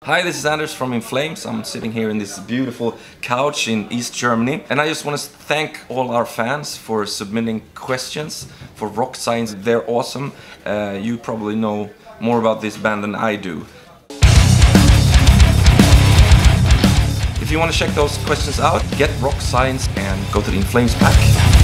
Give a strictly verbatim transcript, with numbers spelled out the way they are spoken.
Hi, this is Anders from In Flames. I'm sitting here in this beautiful couch in East Germany, and I just want to thank all our fans for submitting questions for Rock Science. They're awesome. Uh, you probably know more about this band than I do. If you want to check those questions out, get Rock Science and go to the In Flames pack.